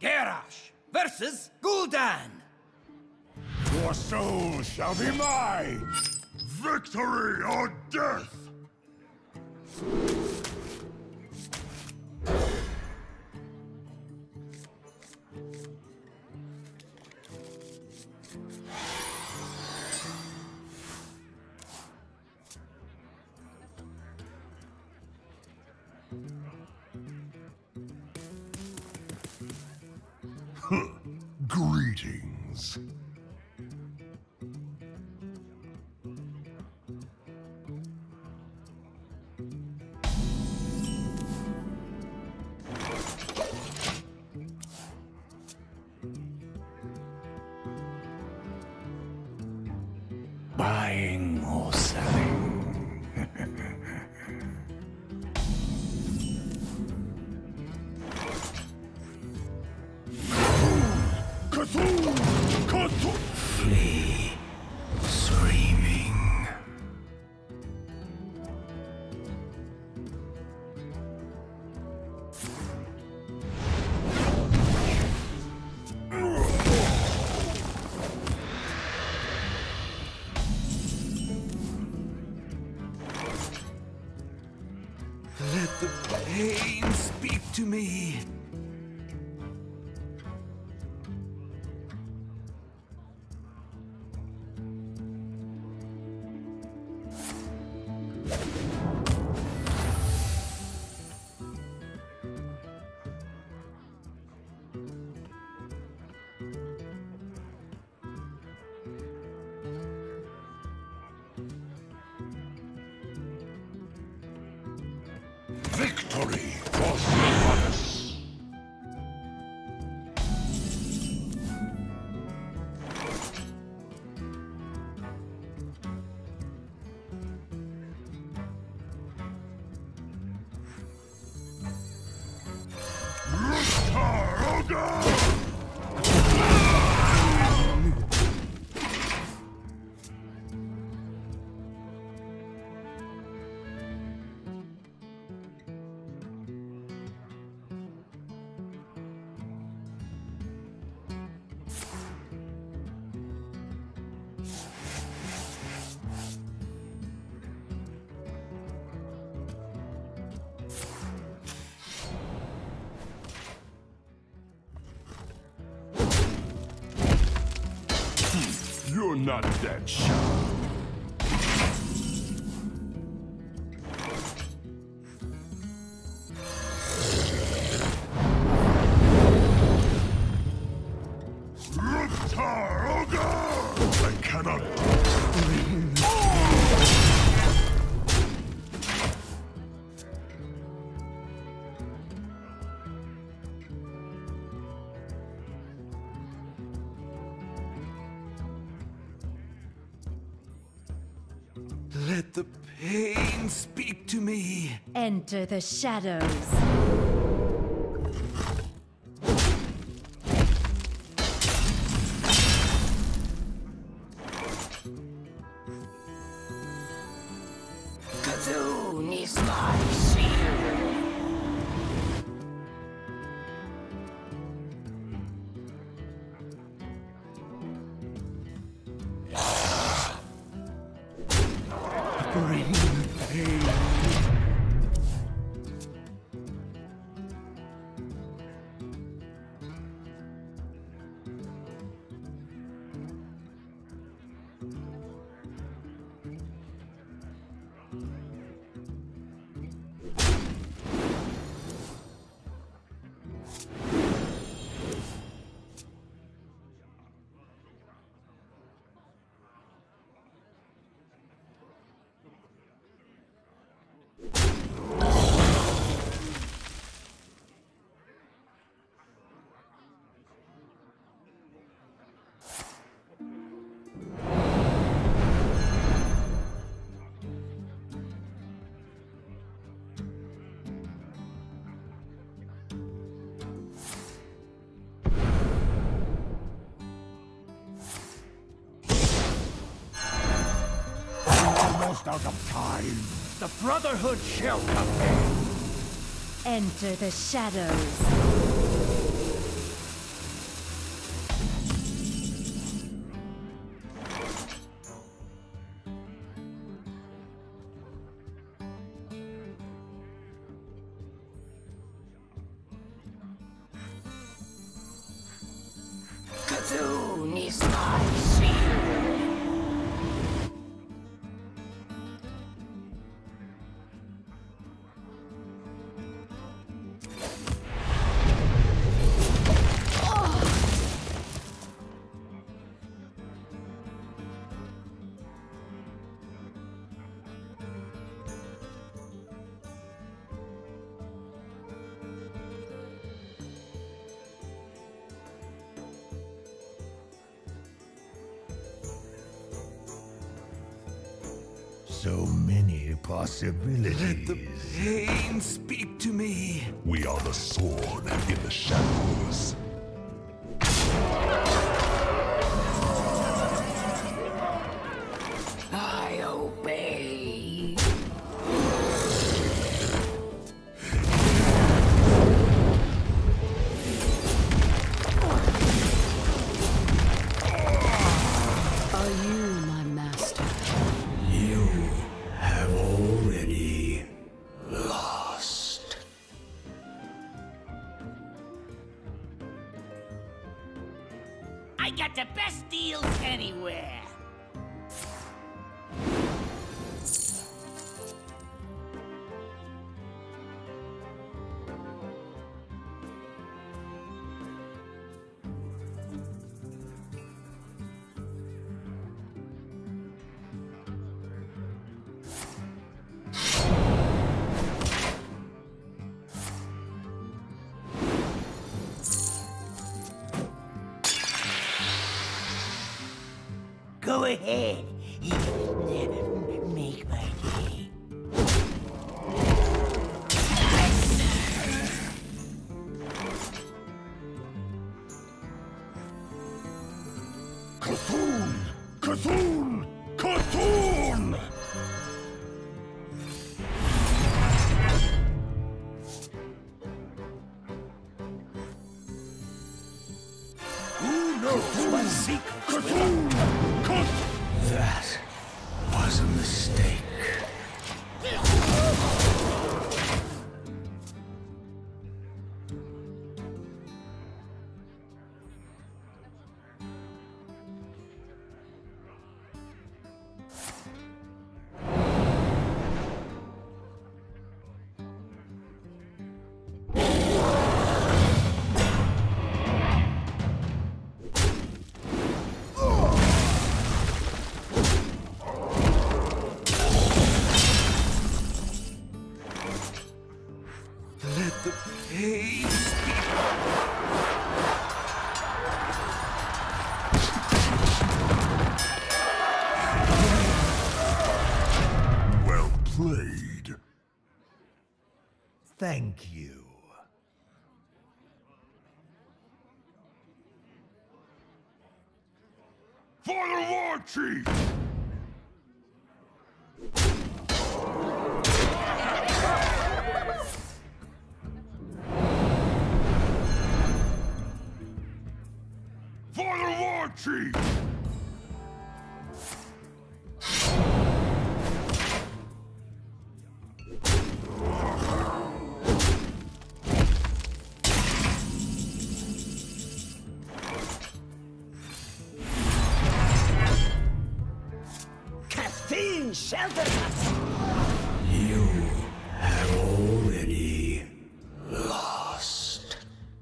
Garrosh versus Gul'dan. Your soul shall be mine! Victory or death! Greetings. Buying or selling? Flee, screaming. Let the pain speak to me. Victory for Sylvanas! You're not that sharp. I cannot. Let the pain speak to me. Enter the shadows. Cthulhu is my shield. Bring the pain. Almost out of time. The Brotherhood shall come in. Enter the shadows. Platoon is my shield. So many possibilities. Let the pain speak to me. We are the sword in the shadows. I obey. Are you my master? You have already lost. I got the best deals anywhere. Go ahead. Make my day. Cthulhu! Cthulhu! Cthulhu! Who knows what secrets Cthulhu! That was a mistake. Let the pain speak. Well played. Thank you. For the War Chief! For the War Chief! Caffeine shelter us. You have already lost.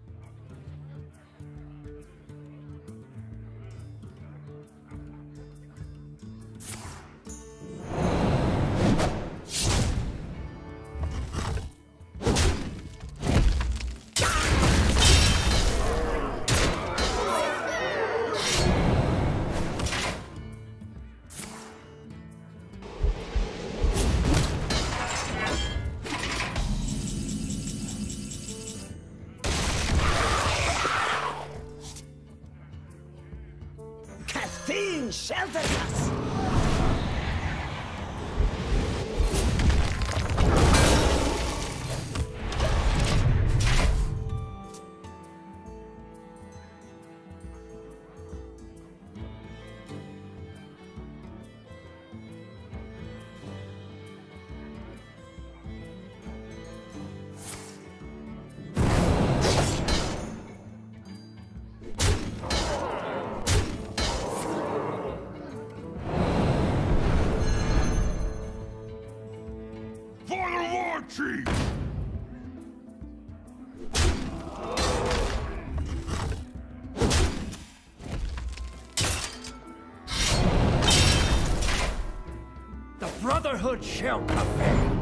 Caffeine shelter us. Chief! The Brotherhood shall prevail.